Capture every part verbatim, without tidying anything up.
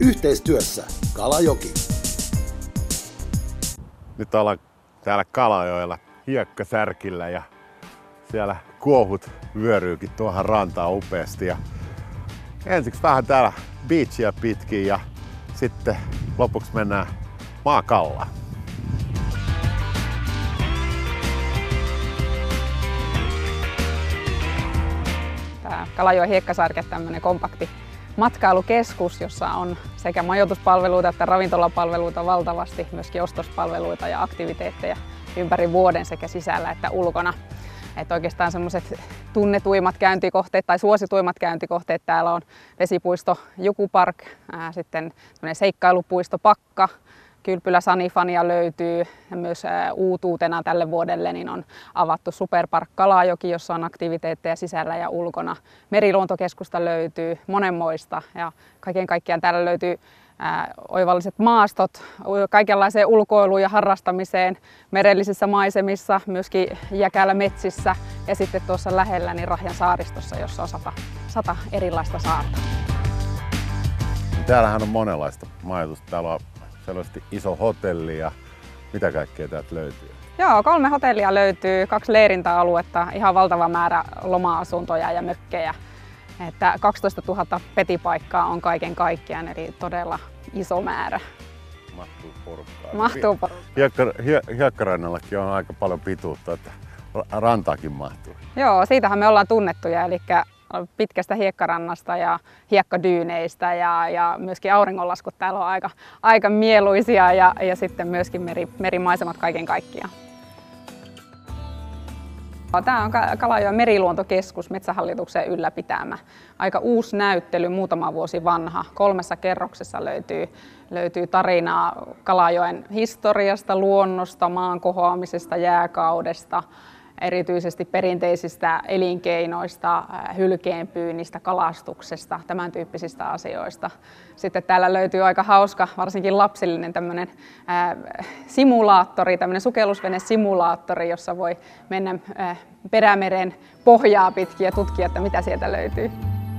Yhteistyössä Kalajoki. Nyt ollaan täällä Kalajoella hiekkasärkillä ja siellä kuohut vyöryykin tuohon rantaan upeasti. Ja ensiksi vähän täällä beachia pitkin ja sitten lopuksi mennään maakallaan. Tää Kalajoen hiekkasarke, tämmönen kompakti matkailukeskus, jossa on sekä majoituspalveluita että ravintolapalveluita valtavasti, myöskin ostospalveluita ja aktiviteetteja ympäri vuoden sekä sisällä että ulkona. Että oikeastaan semmoiset tunnetuimmat käyntikohteet tai suosituimmat käyntikohteet täällä on vesipuisto Jukupark, ää, sitten seikkailupuisto Pakka, Kylpylä Sanifania löytyy ja myös ää, uutuutena tälle vuodelle niin on avattu Superpark Kalajoki, jossa on aktiviteetteja sisällä ja ulkona. Meriluontokeskusta löytyy monenmoista ja kaiken kaikkiaan täällä löytyy ää, oivalliset maastot kaikenlaiseen ulkoiluun ja harrastamiseen merellisissä maisemissa, myöskin Jäkälä metsissä ja sitten tuossa lähellä niin Rahjan saaristossa, jossa on sata, sata erilaista saarta. Täällähän on monenlaista majoitusta. Täällä on selvästi iso hotelli ja mitä kaikkea täältä löytyy? Joo, kolme hotellia löytyy, kaksi leirintäaluetta, ihan valtava määrä loma-asuntoja ja mökkejä. Että kaksitoistatuhatta petipaikkaa on kaiken kaikkiaan, eli todella iso määrä. Mahtuu porukkaa. Mahtuu porukkaa. Hiekka, hie, hiekkarannallakin on aika paljon pituutta, että rantaakin mahtuu. Joo, siitähän me ollaan tunnettuja, eli pitkästä hiekkarannasta ja hiekkadyyneistä ja, ja myöskin auringonlaskut täällä on aika, aika mieluisia ja, ja sitten myöskin meri, merimaisemat kaiken kaikkiaan. Tämä on Kalajoen meriluontokeskus, Metsähallituksen ylläpitämä. Aika uusi näyttely, muutama vuosi vanha. Kolmessa kerroksessa löytyy, löytyy tarinaa Kalajoen historiasta, luonnosta, maan kohoamisesta, jääkaudesta, erityisesti perinteisistä elinkeinoista, hylkeenpyynnistä, kalastuksesta, tämän tyyppisistä asioista. Sitten täällä löytyy aika hauska, varsinkin lapsillinen tämmöinen ää, simulaattori, tämmöinen sukellusvene-simulaattori, jossa voi mennä ää, Perämeren pohjaa pitkin ja tutkia, että mitä sieltä löytyy.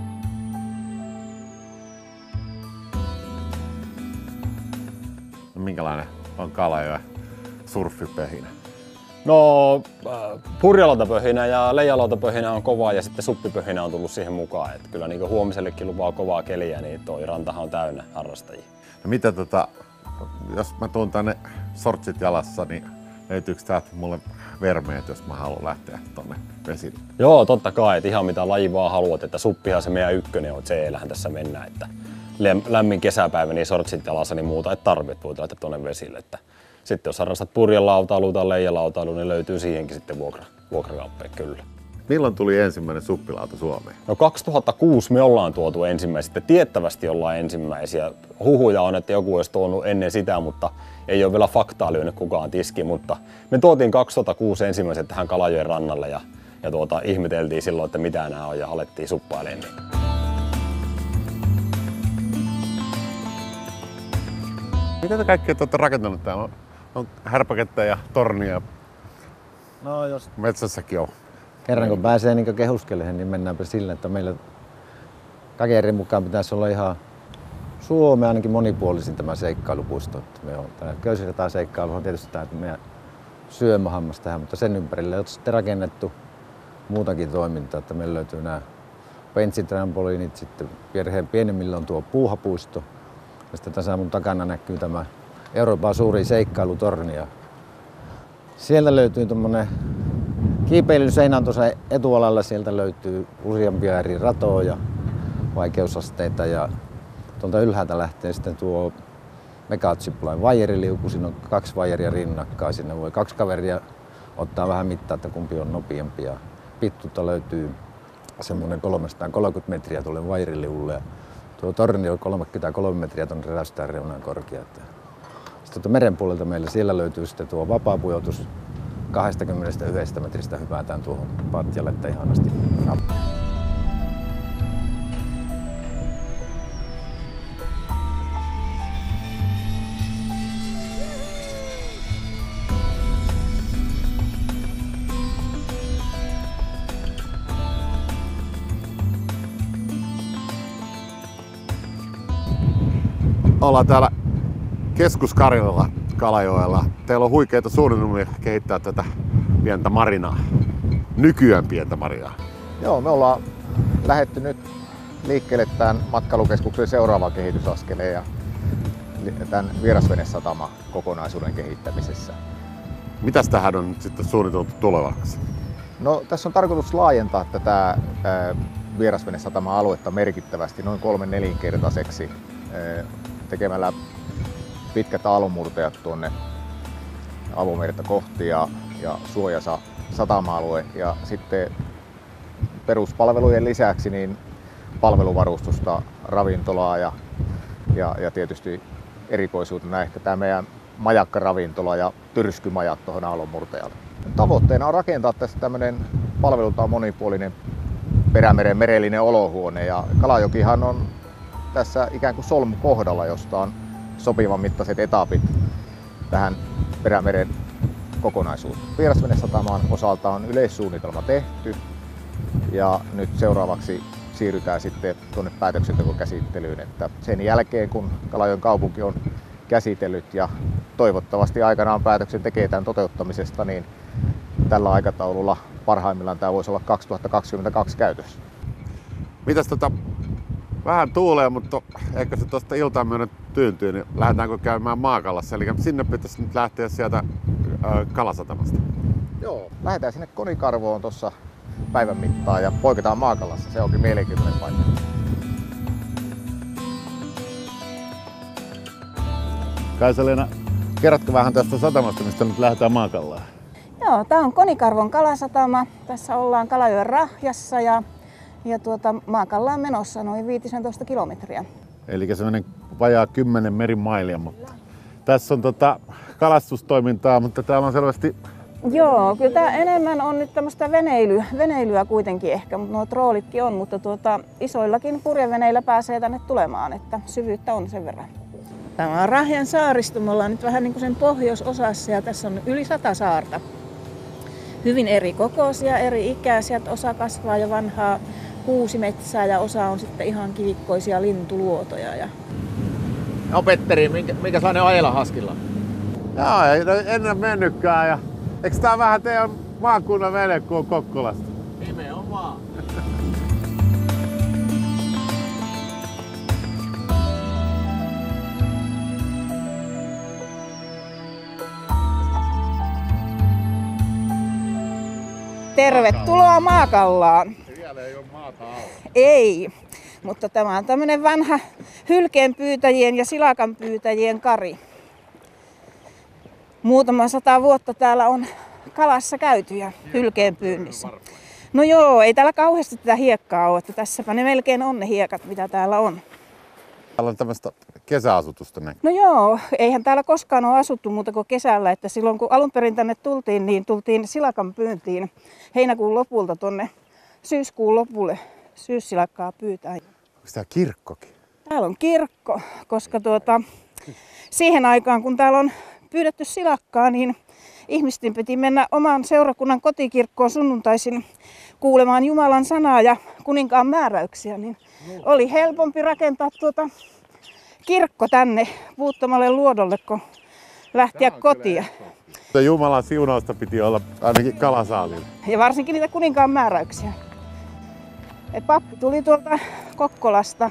No, minkälainen on Kalajoen surfipöhinä? No, purjelautapöhinä ja leijalautapöhinä on kovaa ja sitten suppipöhinä on tullut siihen mukaan. Että kyllä niin huomisellekin lupaa kovaa keliä, niin toi rantahan on täynnä harrastajia. No mitä tota, jos mä tuun tänne sortsit jalassa, niin löytyykö täältä mulle vermeet, jos mä haluan lähteä tonne vesille? Joo, totta kai, että ihan mitä laji vaan haluat, että suppihan se meidän ykkönen on, että C-lähän tässä mennään. Että lämmin kesäpäivä, niin sortsit jalassa, niin muuta et tarvitse, voit lähteä tonne vesille. Että sitten jos harrastat purjelautailu tai leijalautailu, niin löytyy siihenkin sitten vuokra, vuokrakauppeja kyllä. Milloin tuli ensimmäinen suppilauta Suomeen? No kaksituhattakuusi me ollaan tuotu ensimmäiset, tiettävästi ollaan ensimmäisiä. Huhuja on, että joku olisi tuonut ennen sitä, mutta ei ole vielä faktaa lyönyt kukaan tiski, mutta me tuotiin kaksituhattakuusi ensimmäiset tähän Kalajoen rannalle ja, ja tuota, ihmeteltiin silloin, että mitä nämä on ja alettiin suppailemaan. Niin. Mitä te kaikkea te olette rakentanut täällä? On härpäkettä ja tornia. No jos metsässäkin on. Kerran kun pääsee niin kehuskelemaan, niin mennäänpä sillä, että meillä Kagerin mukaan pitäisi olla ihan Suomen ainakin monipuolisin tämä seikkailupuisto. Me on tämä Köysirataan seikkailu on tietysti tämä meidän syömähammas tähän, mutta sen ympärille on sitten rakennettu muutakin toimintaa. Että meillä löytyy nämä penssitrampoliinit, sitten perheen pienemmillä on tuo puuhapuisto. Ja sitten tässä mun takana näkyy tämä Euroopan suurin seikkailutorni. Sieltä löytyy tuommoinen kiipeilyseinä on tuossa etualalla, sieltä löytyy useampia eri ratoja, vaikeusasteita ja tuolta ylhäältä lähtee sitten tuo Megazipline vajeriliuku, siinä on kaksi vajeria rinnakkain, sinne voi kaksi kaveria ottaa vähän mittaa, että kumpi on nopeampi. Ja pittuutta löytyy semmoinen kolmesataakolmekymmentä metriä tuolle vajeriliulle. Tuo torni on kolmekymmentäkolme metriä tuonne räystään reunaan korkea. Sitten meren puolelta meillä siellä löytyy sitten tuo vapaapujoitus kaksikymmentäyksi metristä hypätään tuohon patjalle, että ihanasti. ollaan täällä Keskus-Karjalalla Kalajoella. Teillä on huikeita suunnitelmia kehittää tätä pientä marinaa. Nykyään pientä marinaa. Joo, me ollaan lähdetty nyt liikkeelle tämän matkailukeskuksen seuraavaan kehitysaskeleen ja tämän vierasvenesatama kokonaisuuden kehittämisessä. Mitäs tähän on nyt sitten suunniteltu tulevaksi? No, tässä on tarkoitus laajentaa tätä ää, vierasvenesatama-aluetta merkittävästi noin kolmen nelinkertaiseksi ää, tekemällä pitkät aallonmurtajat tuonne avomerta kohti ja, ja suojasa satama-alue ja sitten peruspalvelujen lisäksi niin palveluvarustusta, ravintolaa ja, ja, ja tietysti erikoisuutena ehkä tämä meidän majakkaravintola ja tyrskymajat tuohon aallonmurtajalle. Tavoitteena on rakentaa tästä tämmöinen palvelultaan monipuolinen Perämeren merellinen olohuone ja Kalajokihan on tässä ikään kuin solmukohdalla, josta on sopivan mittaiset etapit tähän Perämeren kokonaisuuteen. Vierasvenesataman osalta on yleissuunnitelma tehty ja nyt seuraavaksi siirrytään sitten tuonne päätöksentekokäsittelyyn, että sen jälkeen kun Kalajoen kaupunki on käsitellyt ja toivottavasti aikanaan päätöksen tekee tämän toteuttamisesta, niin tällä aikataululla parhaimmillaan tämä voisi olla kaksituhattakaksikymmentäkaksi käytössä. Mitäs tota, vähän tuulee, mutta ehkä se tuosta iltaan myöden tyyntyy, niin lähdetäänkö käymään Maakallassa? Eli sinne pitäisi nyt lähteä sieltä äh, Kalasatamasta. Joo, lähdetään sinne Konikarvoon tuossa päivän mittaan ja poiketaan Maakallassa. Se onkin mielenkiintoinen paikka. Kaisa-Leena, kerrotko vähän tästä satamasta, mistä nyt lähdetään Maakallaan? Joo, tämä on Konikarvon kalasatama. Tässä ollaan Kalajoen Rahjassa ja, ja tuota, Maakallaan menossa noin viisitoista kilometriä. Eli semmoinen vajaa kymmenen merimailia, mutta tässä on tota kalastustoimintaa, mutta täällä on selvästi... Joo, kyllä tämä enemmän on nyt tämmöistä veneilyä, veneilyä kuitenkin ehkä, mutta nuo troolitkin on, mutta tuota, isoillakin purjeveneillä pääsee tänne tulemaan, että syvyyttä on sen verran. Tämä on Rahjan saaristo, me ollaan nyt vähän niin kuin sen pohjoisosassa ja tässä on yli sata saarta. Hyvin eri kokoisia, eri ikäisiä, osa kasvaa jo vanhaa kuusimetsää ja osa on sitten ihan kivikkoisia lintuluotoja. Ja... No Petteri, minkä, minkälainen on ajella Haskilla? Joo, ei ennen mennytkään. Ja... Eikö tää vähän teidän maakunnan vene, kun on Kokkolasta? Nimenomaan. Tervetuloa Maakallaan. Siellä ei ole maata alla. Ei, mutta tämä on tämmöinen vanha hylkeenpyytäjien ja silakanpyytäjien kari. Muutama sata vuotta täällä on kalassa käyty ja hylkeenpyynnissä. No joo, ei täällä kauheasti tätä hiekkaa ole, että tässäpä ne melkein on ne hiekat, mitä täällä on. Täällä on tämmöistä kesäasutusta näkyy. No joo, eihän täällä koskaan ole asuttu muuta kuin kesällä, että silloin kun alun perin tänne tultiin, niin tultiin silakan pyyntiin heinäkuun lopulta tonne syyskuun lopulle syyssilakkaa pyytää. Onko tää kirkkokin? Täällä on kirkko, koska tuota, siihen aikaan kun täällä on pyydetty silakkaa, niin ihmisten piti mennä oman seurakunnan kotikirkkoon sunnuntaisin kuulemaan Jumalan sanaa ja kuninkaan määräyksiä, niin oli helpompi rakentaa tuota kirkko tänne Puuttomalle luodolle, kun lähteä kotiin. Jumalan siunausta piti olla ainakin kalasaalilla. Ja varsinkin niitä kuninkaan määräyksiä. Et pappi tuli tuolta Kokkolasta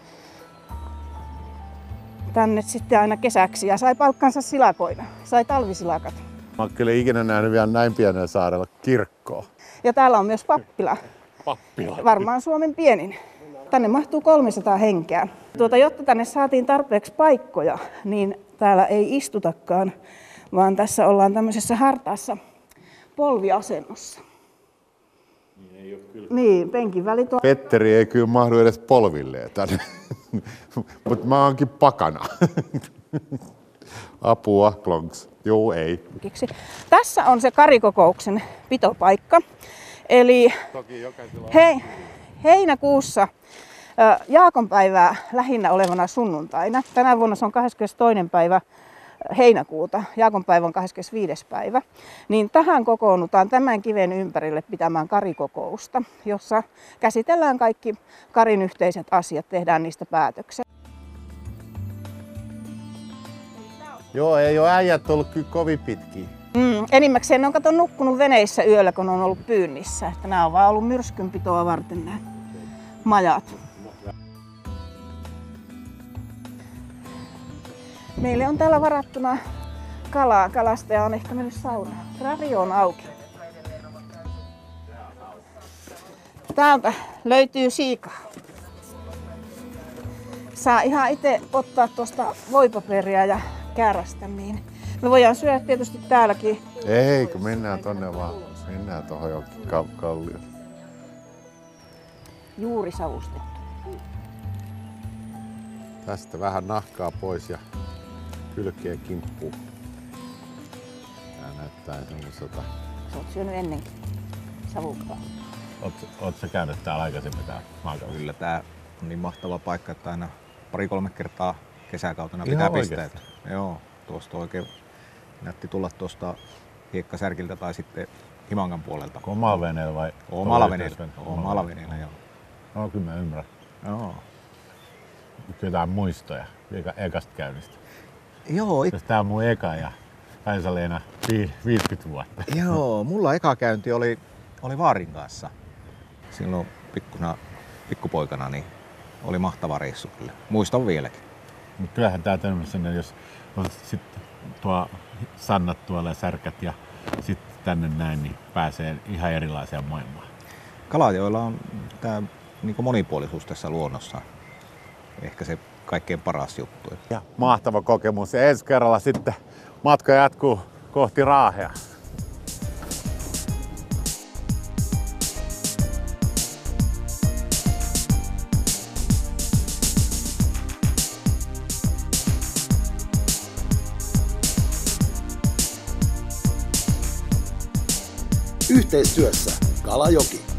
tänne sitten aina kesäksi ja sai palkkansa silakoina. Sai talvisilakat. Mä oon kyllä ikinä nähnyt vielä näin pienellä saarella kirkkoa. Ja täällä on myös pappila. Pappila. Varmaan Suomen pienin. Tänne mahtuu kolmesataa henkeä. Tuota, jotta tänne saatiin tarpeeksi paikkoja, niin täällä ei istutakaan, vaan tässä ollaan tämmöisessä hartaassa polviasennossa. Niin, ei ole kyllä. Niin, penkin välit on... Petteri ei kyllä mahdu edes polvilleen tänne, mutta mä oonkin pakana. Apua, klonks. Joo, ei. Tässä on se karikokouksen pitopaikka. Eli hei, heinäkuussa Jaakonpäivää lähinnä olevana sunnuntaina. Tänä vuonna se on kahdeskymmenestoinen päivä heinäkuuta, Jaakonpäivä on kahdeskymmenesviides päivä. Niin tähän kokoonnutaan tämän kiven ympärille pitämään karikokousta, jossa käsitellään kaikki karin yhteiset asiat, tehdään niistä päätökset. Joo, ei ole äijät ollut kyllä kovin pitkiä. Mm, enimmäkseen ne on kato nukkunut veneissä yöllä, kun on ollut pyynnissä. Että nämä on vaan ollut myrskynpitoa varten nämä majat. Meille on täällä varattuna kalaa. Kalastaja on ehkä mennyt saunaan. Ravi on auki. Täältä löytyy siikaa. Saa ihan itse ottaa tuosta voipaperia ja käärästä, niin me voidaan syödä tietysti täälläkin. Ei, kun mennään tonne vaan. Mennään tohon johonkin kallioon. Juuri savustettu. Tästä vähän nahkaa pois ja kylkeen kimppuun. Tää näyttää semmoiselta. Sä oot syönyt ennenkin savukkaa. Oot sä käynyt täällä aikaisemmin täällä maakalla? Kyllä tää on niin mahtava paikka, että aina pari-kolme kertaa kesäkautena Ihan pitää oikeesti? pistää. Joo, tuosta oikein näytti tulla tuosta Hiekkasärkiltä tai sitten Himangan puolelta. Omalla veneellä vai? Omalla veneellä. Omalla veneellä, joo. No kyllä mä ymmärrän. Joo. Jotain muistoja eka, ekasta käynnistä. Joo, it... Tää on mun eka ja Kaisa-Leena viisikymmentä vuotta. Joo, mulla eka käynti oli, oli vaarin kanssa. Silloin pikkuna, pikkupoikana niin oli mahtava reissu kyllä. Muistan vieläkin. Mut kyllähän tää tämmöisenä, jos on sit tuo sannat tuolla ja särkät ja sitten tänne näin, niin pääsee ihan erilaiseen maailmaan. Kalajoilla on tää niin monipuolisuus tässä luonnossa ehkä se kaikkein paras juttu. Ja mahtava kokemus. Ja ensi kerralla sitten matka jatkuu kohti Raahea. Yhteistyössä Kalajoki.